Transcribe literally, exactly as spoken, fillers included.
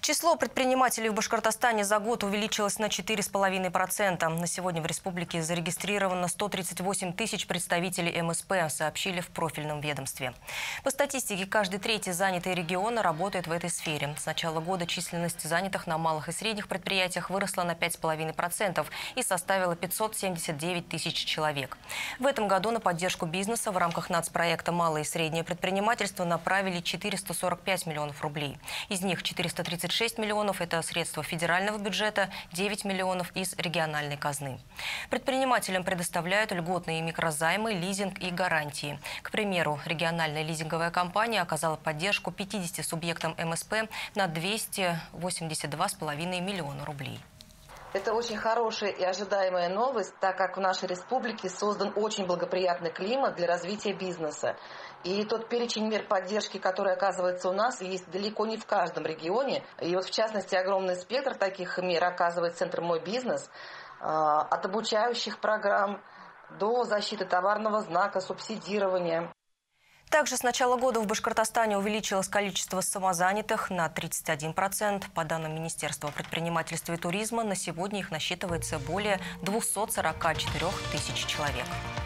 Число предпринимателей в Башкортостане за год увеличилось на четыре с половиной процента. На сегодня в республике зарегистрировано сто тридцать восемь тысяч представителей эм эс пэ, сообщили в профильном ведомстве. По статистике, каждый третий занятый региона работает в этой сфере. С начала года численность занятых на малых и средних предприятиях выросла на пять с половиной процента и составила пятьсот семьдесят девять тысяч человек. В этом году на поддержку бизнеса в рамках нацпроекта «Малое и среднее предпринимательство» направили четыреста сорок пять миллионов рублей. Из них четыреста тридцать шесть миллионов – это средства федерального бюджета, девять миллионов из региональной казны. Предпринимателям предоставляют льготные микрозаймы, лизинг и гарантии. К примеру, региональная лизинговая компания оказала поддержку пятидесяти субъектам эм эс пэ на двести восемьдесят два с половиной миллиона рублей. Это очень хорошая и ожидаемая новость, так как в нашей республике создан очень благоприятный климат для развития бизнеса. И тот перечень мер поддержки, который оказывается у нас, есть далеко не в каждом регионе. И вот в частности огромный спектр таких мер оказывает Центр «Мой бизнес», от обучающих программ до защиты товарного знака, субсидирования. Также с начала года в Башкортостане увеличилось количество самозанятых на тридцать один процент. По данным Министерства предпринимательства и туризма, на сегодня их насчитывается более двухсот сорока четырёх тысяч человек.